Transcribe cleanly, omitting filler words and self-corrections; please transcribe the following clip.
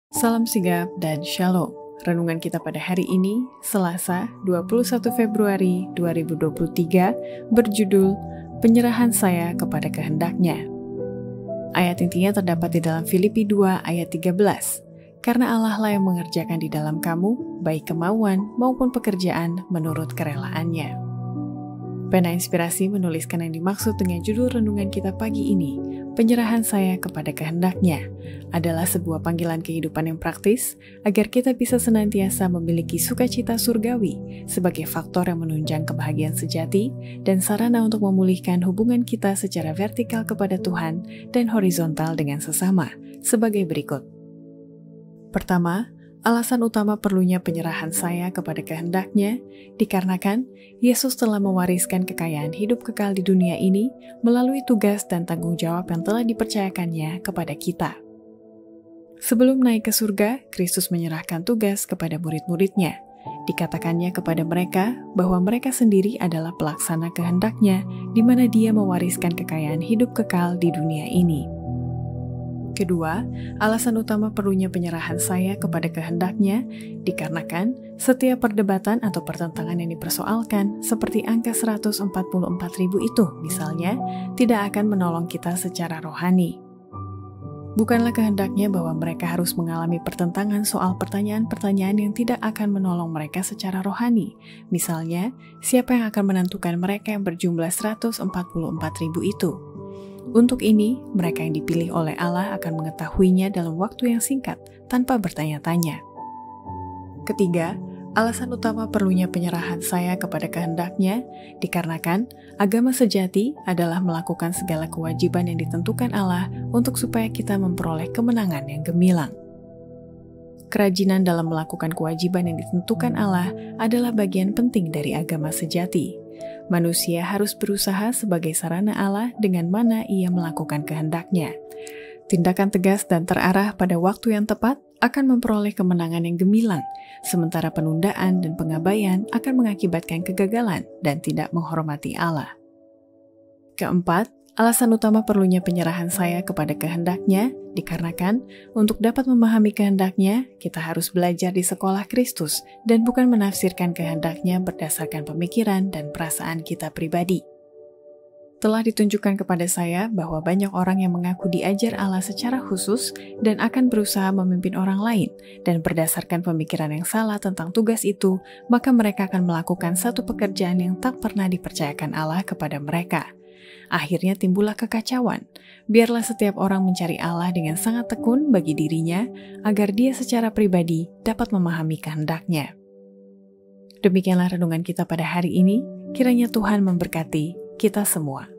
Salam sigap dan shalom. Renungan kita pada hari ini, Selasa 21 Februari 2023, berjudul Penyerahan Saya Kepada Kehendak-Nya. Ayat intinya terdapat di dalam Filipi 2 ayat 13. Karena Allah lah yang mengerjakan di dalam kamu, baik kemauan maupun pekerjaan menurut kerelaannya. Pena Inspirasi menuliskan yang dimaksud dengan judul renungan kita pagi ini, Penyerahan Saya Kepada Kehendak-Nya, adalah sebuah panggilan kehidupan yang praktis agar kita bisa senantiasa memiliki sukacita surgawi sebagai faktor yang menunjang kebahagiaan sejati dan sarana untuk memulihkan hubungan kita secara vertikal kepada Tuhan dan horizontal dengan sesama, sebagai berikut. Pertama, alasan utama perlunya penyerahan saya kepada kehendak-Nya dikarenakan Yesus telah mewariskan kekayaan hidup kekal di dunia ini melalui tugas dan tanggung jawab yang telah dipercayakannya kepada kita. Sebelum naik ke surga, Kristus menyerahkan tugas kepada murid-muridnya. Dikatakannya kepada mereka bahwa mereka sendiri adalah pelaksana kehendak-Nya, di mana Dia mewariskan kekayaan hidup kekal di dunia ini. Kedua, alasan utama perlunya penyerahan saya kepada kehendak-Nya dikarenakan setiap perdebatan atau pertentangan yang dipersoalkan seperti angka 144.000 itu misalnya tidak akan menolong kita secara rohani. Bukanlah kehendak-Nya bahwa mereka harus mengalami pertentangan soal pertanyaan-pertanyaan yang tidak akan menolong mereka secara rohani. Misalnya, siapa yang akan menentukan mereka yang berjumlah 144.000 itu? Untuk ini, mereka yang dipilih oleh Allah akan mengetahuinya dalam waktu yang singkat, tanpa bertanya-tanya. Ketiga, alasan utama perlunya penyerahan saya kepada kehendak-Nya dikarenakan agama sejati adalah melakukan segala kewajiban yang ditentukan Allah untuk supaya kita memperoleh kemenangan yang gemilang. Kerajinan dalam melakukan kewajiban yang ditentukan Allah adalah bagian penting dari agama sejati. Manusia harus berusaha sebagai sarana Allah dengan mana ia melakukan kehendak-Nya. Tindakan tegas dan terarah pada waktu yang tepat akan memperoleh kemenangan yang gemilang, sementara penundaan dan pengabaian akan mengakibatkan kegagalan dan tidak menghormati Allah. Keempat, alasan utama perlunya penyerahan saya kepada kehendak-Nya dikarenakan untuk dapat memahami kehendak-Nya, kita harus belajar di sekolah Kristus dan bukan menafsirkan kehendak-Nya berdasarkan pemikiran dan perasaan kita pribadi. Telah ditunjukkan kepada saya bahwa banyak orang yang mengaku diajar Allah secara khusus dan akan berusaha memimpin orang lain, dan berdasarkan pemikiran yang salah tentang tugas itu, maka mereka akan melakukan satu pekerjaan yang tak pernah dipercayakan Allah kepada mereka. Akhirnya timbullah kekacauan. Biarlah setiap orang mencari Allah dengan sangat tekun bagi dirinya, agar dia secara pribadi dapat memahami kehendak-Nya. Demikianlah renungan kita pada hari ini. Kiranya Tuhan memberkati kita semua.